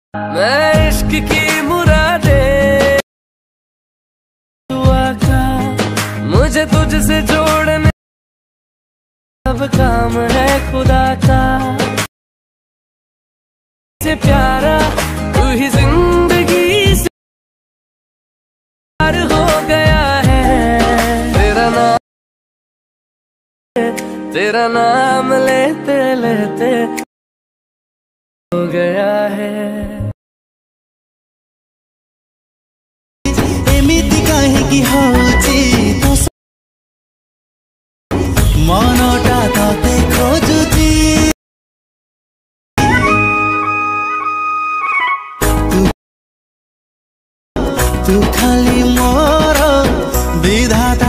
मैं इश्क की मुरादे दुआ का मुझे तुझसे जोड़ने अब काम है खुदा का से प्यारा तू ही जिंदगी से प्यार हो गया है तेरा नाम लेते लेते हो गया है। एमिति काहेकि होची तो मनटा तते खोजुची तू खाली मोर विधाता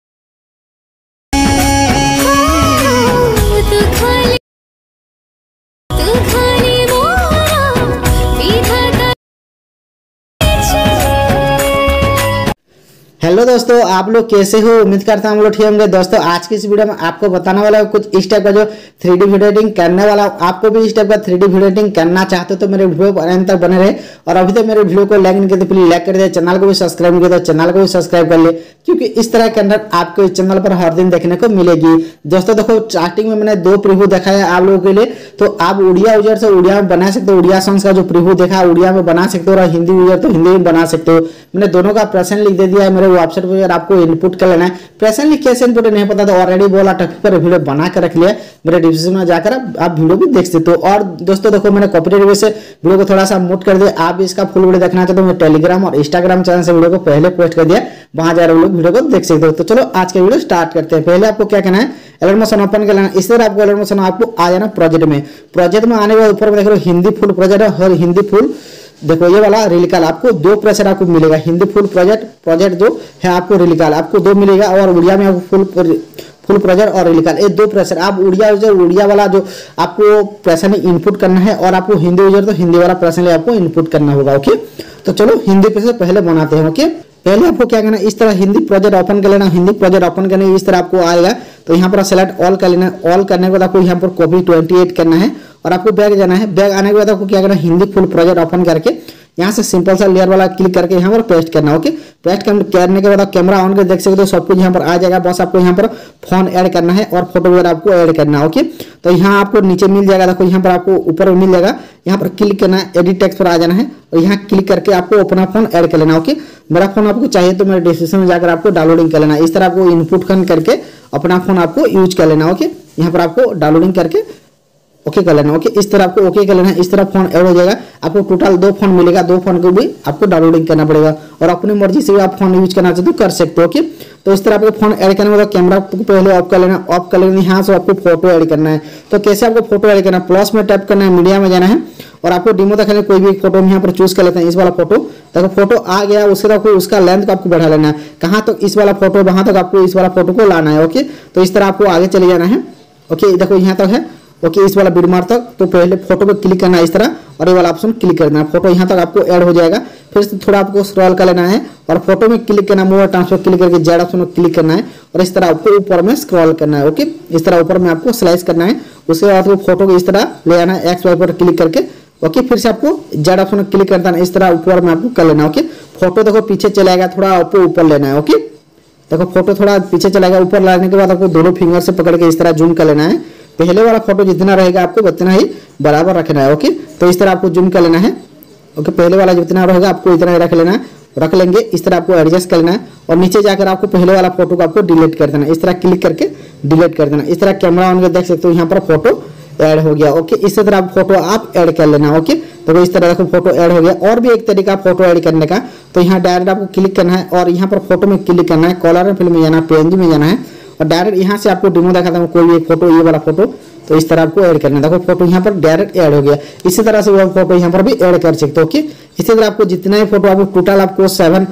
हेलो दोस्तों, आप लोग कैसे हो? उम्मीद करता हूँ हम लोग ठीक होंगे। दोस्तों आज की इस वीडियो में आपको बताने वाला है कुछ इस टाइप का जो 3D वीडियो एडिटिंग करने वाला हूँ। आपको भी इस टाइप का 3D वीडियो एडिटिंग करना चाहते हो तो मेरे वीडियो पर अंत तक बने रहे। और अभी तक मेरे वीडियो को लाइक नहीं किया तो प्लीज लाइक कर दे, चैनल को भी सब्सक्राइब नहीं किया तो चैनल को भी सब्सक्राइब कर ले, क्योंकि इस तरह के कंटेंट आपको इस चैनल पर हर दिन देखने को मिलेगी। दोस्तों देखो, स्टार्टिंग में मैंने 2 प्रीव्यू दिखाया आप लोगों के लिए, तो आप उड़िया यूजर से उड़िया में बना सकते हो। उड़िया सॉन्ग्स का जो प्रीव्यू देखा उड़िया में बना सकते हो, और हिंदी यूजर तो हिंदी में बना सकते हो। मैंने दोनों का प्रेजेंट लिख दे दिया है मेरे वेबसाइट पर, आपको इनपुट कर लेना है। प्रेजेंट लिख कैसे इनपुट नहीं पता तो ऑलरेडी बोला टॉपिक पर वीडियो बना कर रख लिया, मेरे डिस्क्रिप्शन में जाकर आप वीडियो भी देख सकते हो। और दोस्तों देखो, मैंने कॉपीराइट वजह से वीडियो को थोड़ा सा म्यूट कर दिया। आप इसका फुल वीडियो देखना चाहते हो मैं टेलीग्राम और इंस्टाग्राम चैनल से वीडियो को पहले पोस्ट कर दिया, वहां जाकर लोग वीडियो को देख सकते हो। तो चलो आज का वीडियो स्टार्ट करते हैं। पहले आपको क्या करना है, अलर्ट मोशन ओपन कर लेना। इस तरह आपको अलर्ट मोशन आपको आ जाना प्रोजेक्ट में। प्रोजेक्ट में आने के बाद ऊपर में देख रहे हो हिंदी फुल प्रोजेक्ट है, और हिंदी फुल देखो ये वाला रिलिकल आपको 2 प्रेशर आपको मिलेगा। हिंदी फुल प्रोजेक्ट जो है आपको रिलिकल आपको 2 मिलेगा, और उड़िया में आपको फुल प्रेशर और रिलिकल ये 2 प्रेशर। आप उड़िया वाला जो आपको प्रेशर इनपुट करना है, और आपको हिंदी यूजर तो हिंदी वाला प्रेशर आपको इनपुट करना होगा। ओके, तो चलो हिंदी प्रेशर पहले बनाते हैं। ओके, पहले आपको क्या करना है, इस तरह हिंदी प्रोजेक्ट ओपन कर लेना। हिंदी प्रोजेक्ट ओपन करने इस तरह आपको आएगा, तो यहाँ पर सेलेक्ट ऑल कर लेना। ऑल करने के बाद आपको यहाँ पर कॉपी 28 करना है, और आपको बैग जाना है। बैग आने के बाद आपको क्या करना है, हिंदी फुल प्रोजेक्ट ओपन करके यहाँ से सिंपल सा लेयर वाला क्लिक करके यहाँ पर पेस्ट करना। ओके, पेस्ट करने के बाद आप कैमरा ऑन कर देख सकते हो, सब कुछ यहाँ पर आ जाएगा। बस आपको यहाँ पर फोन ऐड करना है और फोटो वगैरह आपको ऐड करना है। ओके, तो यहाँ आपको नीचे मिल जाएगा, देखो यहाँ पर आपको ऊपर में मिल जाएगा, यहाँ पर क्लिक करना है, एडिट टेक्स्ट पर आ जाना है, और यहाँ क्लिक करके आपको अपना फोन ऐड कर लेना। ओके, मेरा फोन आपको चाहिए तो मेरे डिस्क्रिप्शन में जाकर आपको डाउनलोडिंग कर लेना। इस तरह आपको इनपुट करके अपना फोन आपको यूज कर लेना। ओके, यहाँ पर आपको डाउनलोडिंग करके ओके कर लेना। ओके, इस तरह आपको ओके कर लेना है। इस तरह फोन ऐड हो जाएगा। आपको टोटल 2 फोन मिलेगा, 2 फोन को भी आपको डाउनलोडिंग करना पड़ेगा, और अपनी मर्जी से भी आप फोन यूज करना चाहते हो कर सकते हो। ओके, तो इस तरह आपको फोन ऐड करने के बाद कैमरा को पहले ऑफ कर लेना। ऑफ कर लेना, यहाँ से आपको फोटो ऐड करना है। तो कैसे आपको फोटो ऐड करना है, प्लस में टैप करना है, मीडिया में जाना है, और आपको डिमो दिखाने कोई भी फोटो यहाँ पर चूज कर लेते हैं। इस वाला फोटो देखो, फोटो आ गया, उसके बाद उसका लेंथ को आपको बढ़ा लेना है। कहाँ तक इस वाला फोटो, वहां तक आपको इस वाला फोटो को लाना है। ओके, तो इस तरह आपको आगे चले जाना है। ओके, देखो यहाँ तक है। ओके, इस वाला बीडमार्क तक, तो पहले फोटो पे क्लिक करना है इस तरह, और ये वाला ऑप्शन क्लिक करना है। फोटो यहाँ तक आपको ऐड हो जाएगा। फिर से थोड़ा आपको स्क्रॉल कर लेना है, और फोटो में क्लिक करना, मोर ट्रांसफर क्लिक करके जेड ऑप्शन में क्लिक करना है, और इस तरह आपको ऊपर में स्क्रॉल करना है। ओके, इस तरह ऊपर में आपको स्लाइस करना है। उसके बाद आपको फोटो को इस तरह ले आना है, एक्स वाई पर क्लिक करके। ओके, फिर से आपको जेड ऑप्शन में क्लिक करना है, इस तरह ऊपर में आपको कर लेना। ओके, फोटो देखो पीछे चलाएगा, थोड़ा आपको ऊपर लेना है। ओके, देखो फोटो थोड़ा पीछे चलाएगा, ऊपर लाने के बाद आपको दोनों फिंगर से पकड़ के इस तरह जूम कर लेना है। पहले वाला फोटो जितना रहेगा आपको उतना ही बराबर रखना है। ओके, तो इस तरह आपको जूम कर लेना है। ओके, पहले वाला जितना रहेगा आपको इतना ही रख लेना है, रख लेंगे। इस तरह आपको एडजस्ट कर लेना है, और नीचे जाकर आपको पहले वाला फोटो को आपको डिलीट कर देना। इस तरह क्लिक करके डिलीट कर देना। इस तरह कैमरा ऑन कर देख सकते हो, यहाँ पर फोटो ऐड हो गया। ओके, इस तरह आप फोटो आप ऐड कर लेना। ओके, तो इस तरह देखो फोटो ऐड हो गया। और भी एक तरीका फोटो ऐड करने का, तो यहाँ डायरेक्ट आपको क्लिक करना है, और यहाँ पर फोटो में क्लिक करना है, कलर में फिल्म में जाना है, PNG में जाना है, और डायरेक्ट यहाँ से आपको डिमो दिखाता हूँ कोई भी एक फोटो, ये वाला फोटो, तो इस तरह आपको ऐड करना है। देखो फोटो यहाँ पर डायरेक्ट ऐड हो गया। इसी तरह से वो फोटो यहाँ पर भी ऐड कर सकते हो। ओके, इसी तरह आपको जितना ही फोटो आपको टोटल आपको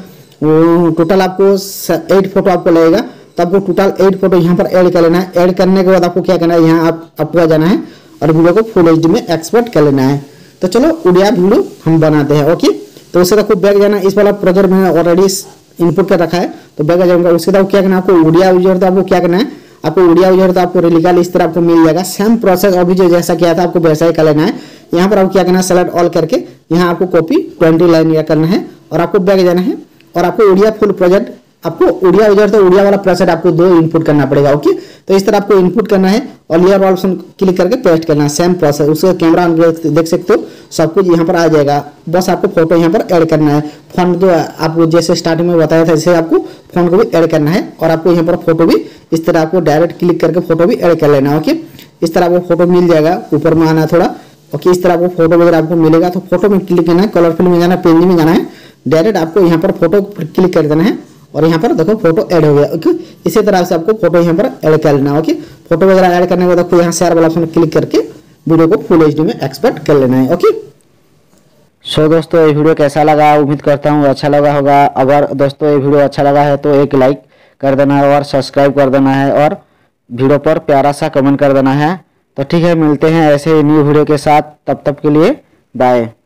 8 फोटो आपको लगेगा, तो आपको टोटल 8 फोटो यहाँ पर ऐड कर लेना है। ऐड करने के बाद आपको क्या करना है, यहाँ आपको जाना है, और वीडियो को फुल HD में एक्सपोर्ट कर लेना है। तो चलो उड़िया वीडियो हम बनाते हैं। ओके, तो उससे आपको बैक जाना। इस वाला प्रोजेक्ट मैंने ऑलरेडी इनपुट कर रखा है, तो बैक आ जाऊंगा। उसके बाद क्या करना है, आपको उड़िया यूजर तो आपको क्या करना है, आपको उड़िया यूजर तो आपको लीगल इस तरह आपको मिल जाएगा। सेम प्रोसेस अभी जो जैसा किया था आपको वैसा ही कर लेना है। यहाँ पर आपको क्या करना है, सेलेक्ट ऑल करके यहाँ आपको कॉपी 20 लाइन या करना है और आपको बैक जाना है और आपको उड़िया फुल प्रोजेक्ट आपको उड़िया यूजर तो उड़िया वाला प्रोसेस आपको 2 इनपुट करना पड़ेगा। ओके, तो इस तरह आपको इनपुट करना है और लेयर ऑप्शन क्लिक करके पेस्ट करना है। सेम प्रोसेस, उसका कैमरा देख सकते हो सब कुछ यहाँ पर आ जाएगा। बस आपको फोटो यहाँ पर ऐड करना है। फॉन्ट जो आपको जैसे स्टार्टिंग में बताया था जैसे आपको फॉन्ट को भी ऐड करना है और आपको यहाँ पर फोटो भी इस तरह आपको डायरेक्ट क्लिक करके फोटो भी ऐड कर लेना है। ओके, इस तरह आपको फोटो मिल जाएगा, ऊपर में आना है थोड़ा। ओके, इस तरह आपको फोटो वगैरह आपको मिलेगा तो फोटो में क्लिक करना है, कलरफुल में जाना है, पेंजिंग में जाना है, डायरेक्ट आपको यहाँ पर फोटो क्लिक कर देना है और यहाँ पर देखो फोटो ऐड हो गया। ओके, इसी तरह से आपको फोटो यहाँ पर ऐड कर लेना है। ओके, फोटो वगैरह ऐड करने के बाद आपको यहाँ शेयर वाला ऑप्शन क्लिक करके वीडियो को फुल एचडी में एक्सपोर्ट कर लेना है। ओके, सो दोस्तों ये वीडियो कैसा लगा, उम्मीद करता हूँ अच्छा लगा होगा। अगर दोस्तों ये वीडियो अच्छा लगा है तो एक लाइक कर देना है और सब्सक्राइब कर देना है और वीडियो पर प्यारा सा कमेंट कर देना है। तो ठीक है, मिलते हैं ऐसे ही न्यू वीडियो के साथ, तब तक के लिए बाय।